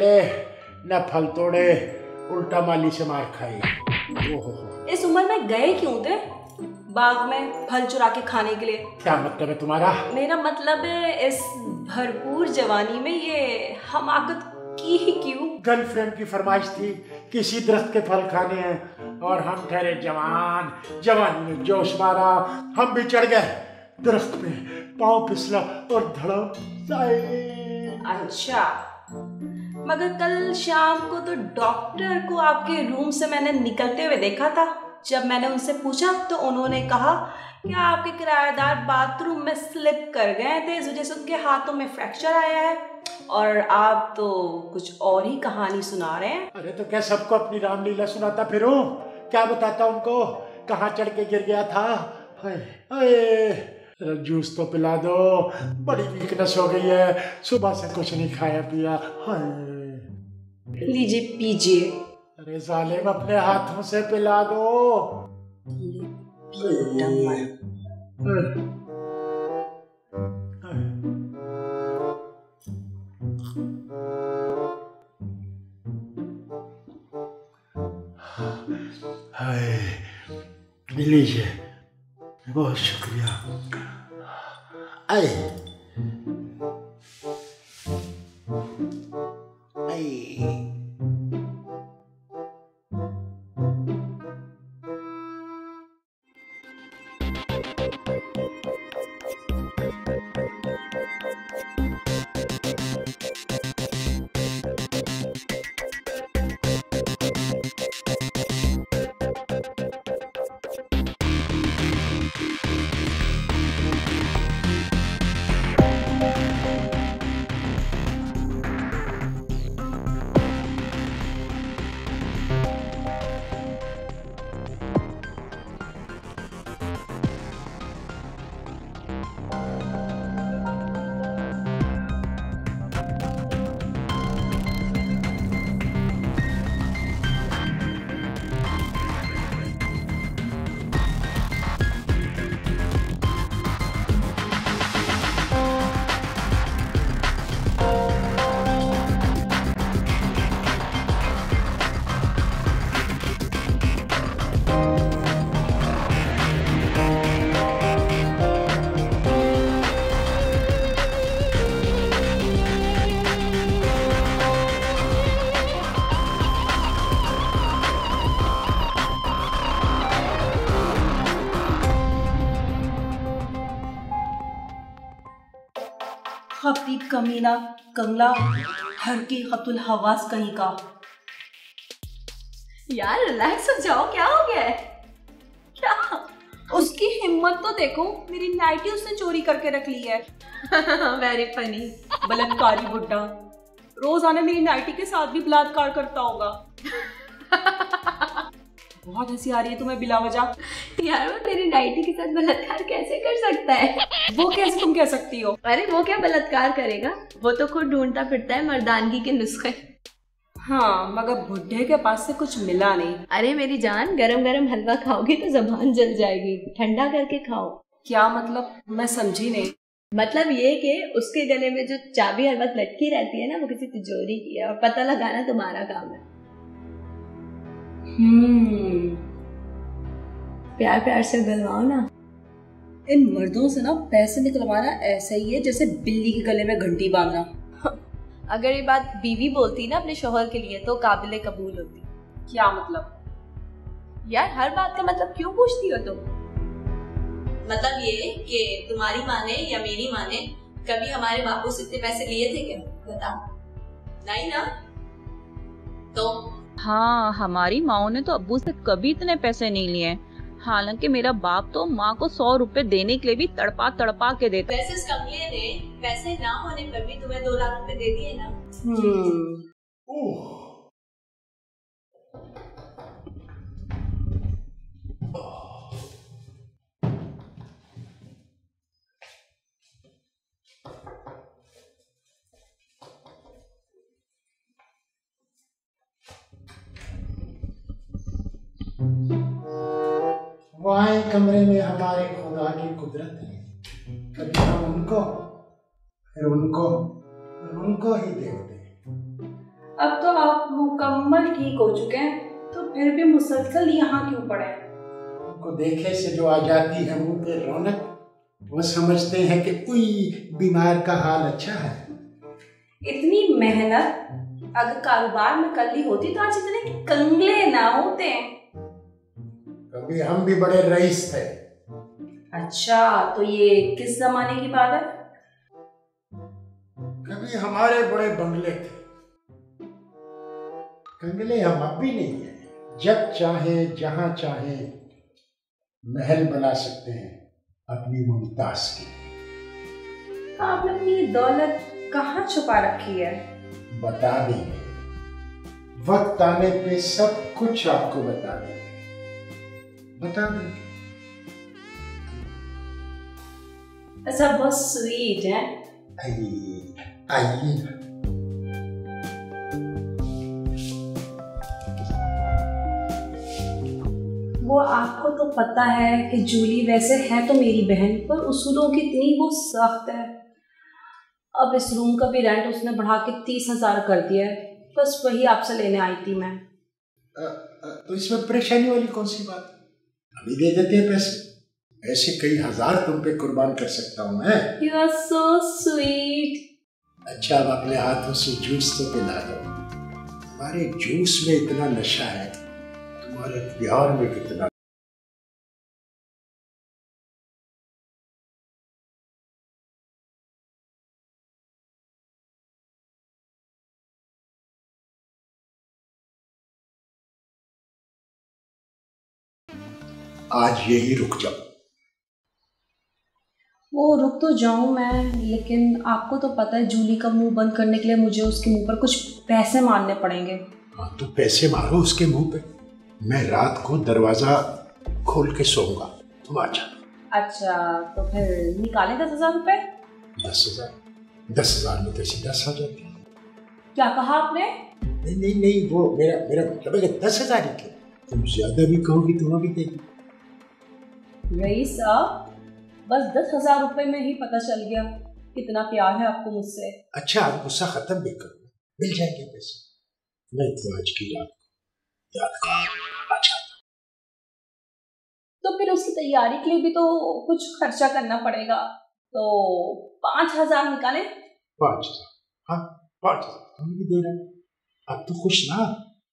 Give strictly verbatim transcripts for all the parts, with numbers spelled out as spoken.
चले न फल तोड़े, उल्टा माली से मार खाई। ओहो, इस उम्र में गए क्यों थे बाग में फल चुरा के खाने के लिए? क्या मतलब है तुम्हारा? मेरा मतलब है इस भरपूर जवानी में ये हमाकत की ही क्यों? गर्लफ्रेंड की फरमाइश थी किसी दरख्त के फल खाने हैं और हम ठहरे जवान, जवानी में जोश मारा, हम भी चढ़ गए दरख्त पे, पाँव फिसला और धड़क जाए। अच्छा, मगर कल शाम को तो डॉक्टर को आपके रूम से मैंने निकलते हुए देखा था। जब मैंने उनसे पूछा तो उन्होंने कहा कि आपके किराएदार बाथरूम में स्लिप कर गए थे, इस वजह से उनके हाथों में फ्रैक्चर आया है। और आप तो कुछ और ही कहानी सुना रहे हैं। अरे तो क्या सबको अपनी रामलीला सुनाता फिरूं? क्या बताता उनको कहाँ चढ़ के गिर गया था? हाय हाय, जूस तो पिला दो, बड़ी वीकनेस हो गई है, सुबह से कुछ नहीं खाया पिया। हाय, लीजिए पीजिए। अरे जालिम, अपने हाथों से पिला दो। हाय, लीजिए, बहुत शुक्रिया। आए आए खपीब कमीना कंगला, हर की खतुल हवास कहीं का। यार रिलैक्स हो जाओ, क्या हो गया है? क्या उसकी हिम्मत तो देखो, मेरी नाइटी उसने चोरी करके रख ली है। वेरी फनी, बलात्कारी बुड्ढा रोज आने मेरी नाइटी के साथ भी बलात्कार करता होगा। बहुत हंसी आ रही है तुम्हें बिला वजह। यार वो तेरी नाइटी के साथ बलात्कार कैसे कर सकता है? वो कैसे तुम कह सकती हो? अरे वो क्या बलात्कार करेगा, वो तो खुद ढूंढता फिरता है मर्दानगी के नुस्खे। हाँ, मगर बुढ़े के पास से कुछ मिला नहीं। अरे मेरी जान, गरम गरम हलवा खाओगी तो जबान जल जाएगी, ठंडा करके खाओ। क्या मतलब? मैं समझी नहीं। मतलब ये कि उसके गले में जो चाबी हर वक्त लटकी रहती है ना, वो किसी तिजोरी की है और पता लगाना तुम्हारा काम है। हम्म, प्यार प्यार से गलवाओ ना। इन मर्दों से ना पैसे निकलवाना ऐसा ही है जैसे बिल्ली के गले में घंटी बांधना। अगर ये बात बीवी बोलती ना अपने शौहर के लिए तो काबिले कबूल होती। क्या मतलब? यार हर बात का मतलब क्यों पूछती हो तुम? मतलब ये कि तुम्हारी माँ ने या मेरी माँ ने कभी हमारे बापू से इतने पैसे लिए थे क्या? बता। नहीं ना? तो हाँ, हमारी माँ ने तो अब्बू से कभी इतने पैसे नहीं लिए। हालांकि मेरा बाप तो माँ को सौ रुपए देने के लिए भी तड़पा तड़पा के देता। वैसे इस कमले ने पैसे ना होने पर भी तुम्हें दो लाख रुपए दे दिए ना। हम्म, वहाँ कमरे में हमारे खुदा की कुदरत है, कभी हम उनको फिर उनको फिर उनको ही देखते हैं। अब तो आप मुकम्मल ठीक हो चुके हैं, तो फिर भी मुसलसल यहाँ क्यों पड़े? उनको देखे से जो आ जाती है मुंह पे रौनक, वो समझते हैं कि कोई बीमार का हाल अच्छा है। इतनी मेहनत अगर कारोबार में कर ली होती तो आज इतने कंगले ना होते। कभी हम भी बड़े रईस थे। अच्छा, तो ये किस जमाने की बात है? कभी हमारे बड़े बंगले थे। कंगले हम अब भी नहीं है। जब चाहे जहां चाहे महल बना सकते हैं अपनी मुमताज की। आपने अपनी ये दौलत कहाँ छुपा रखी है? बता देंगे, वक्त आने पे सब कुछ आपको बता देंगे, बता देंगे। ऐसा बहुत स्वीट है। आइए आइए ना। वो आपको तो पता है कि जूली वैसे है तो मेरी बहन, पर उसूलों की इतनी वो सख्त है। अब इस रूम का भी रेंट उसने बढ़ा के तीस हजार कर दिया है, बस वही आपसे लेने आई थी मैं। आ, आ, तो इसमें परेशानी वाली कौन सी बात? अभी दे देते हैं पैसे, ऐसे कई हजार तुम पे कुर्बान कर सकता हूँ मैं। You are so sweet. अच्छा, अब अपने हाथों से जूस तो पिला दो। तुम्हारे जूस में इतना नशा है, तुम्हारे प्यार में कितना। आज यही रुक जाओ। वो रुक तो जाऊं मैं, लेकिन आपको तो पता है जूली का मुंह बंद करने के लिए मुझे उसके मुंह पर कुछ पैसे मारने पड़ेंगे। हाँ, तो पैसे मारो उसके मुंह पे। मैं रात को दरवाजा खोल के सोऊंगा, तुम आ जाना। अच्छा, तो फिर निकालें दस हजार रुपए? दस हजार दस हजार में तो सीधा दस आ जाती है। क्या कहा आपने? नहीं नहीं नहीं, वो मेरा मेरा मतलब है कि दस हजार ही क्यों, तुम ज्यादा भी कहोगी तो वो भी देगी। रईस साहब, बस दस हजार रुपए में ही पता चल गया कितना प्यार है आपको मुझसे। अच्छा, आप गुस्सा खत्म भी करो, मिल जाएंगे पैसे। मैं तो आज की रात को याद कर आ जाता। तो फिर उसकी तैयारी के लिए भी तो कुछ खर्चा करना पड़ेगा, तो पांच हजार निकाले। पांच हजार हाँ पांच हजार हम भी दे रहे हैं। अब तो खुश ना?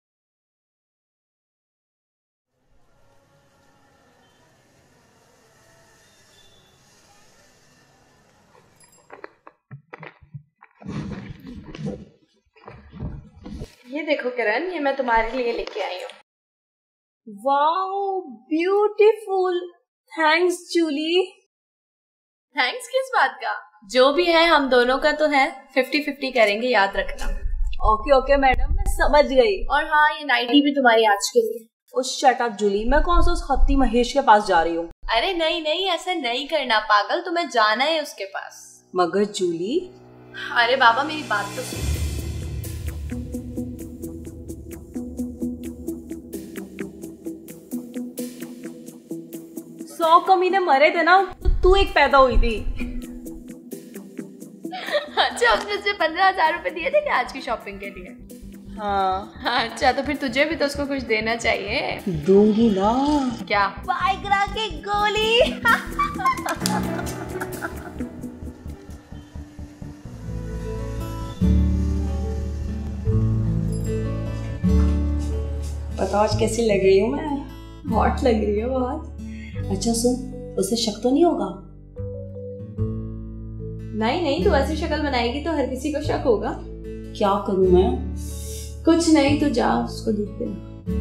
ये देखो किरण, ये मैं तुम्हारे लिए लेके आई हूँ। Wow, beautiful. Thanks Julie. Thanks किस बात का? जो भी है हम दोनों का तो है, फिफ्टी फिफ्टी करेंगे, याद रखना। ओके ओके मैडम, मैं समझ गई। और हाँ, ये नाइटी भी तुम्हारी आज के लिए। उस शट अप जूली, मैं कौन सा उस खत्ती महेश के पास जा रही हूँ? अरे नहीं नहीं, ऐसा नहीं करना पागल, तुम्हें जाना है उसके पास। मगर जूली। अरे बाबा, मेरी बात तो सुन। सौ कमीने मरे थे ना, तो तू एक पैदा हुई थी। अच्छा, उसने तुझे पंद्रह हजार रुपए दिए थे क्या आज की शॉपिंग के लिए? हाँ। अच्छा, तो फिर तुझे भी तो उसको कुछ देना चाहिए। दूंगी ना। क्या? वाइग्रा की गोली। बताओ आज कैसी लग रही हूँ मैं? हॉट लग रही है बहुत। अच्छा सुन, उसे शक तो नहीं होगा? नहीं नहीं, तू ऐसी शक्ल बनाएगी तो हर किसी को शक होगा। क्या करूं मैं? कुछ नहीं, तू जा उसको दूध पिला।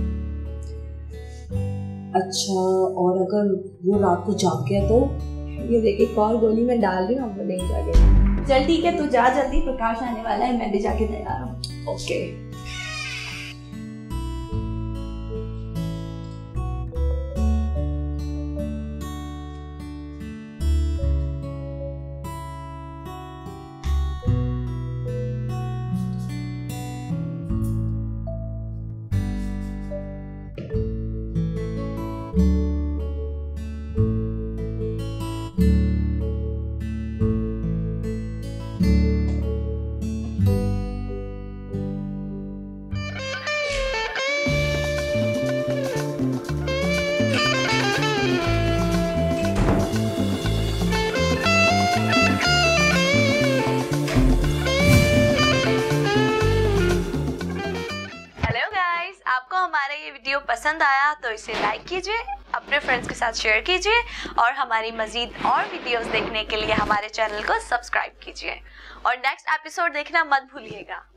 अच्छा, और अगर वो रात को जाग गया तो? ये देख, एक और गोली मैं डाल रही हूँ, अब वो नहीं जागे। चल ठीक है, तू जा जल्दी, प्रकाश आने वाला है, मैं भी जाके तैयार हूँ। ओके। हमारा ये वीडियो पसंद आया तो इसे लाइक कीजिए, अपने फ्रेंड्स के साथ शेयर कीजिए और हमारी मजीद और वीडियोस देखने के लिए हमारे चैनल को सब्सक्राइब कीजिए और नेक्स्ट एपिसोड देखना मत भूलिएगा।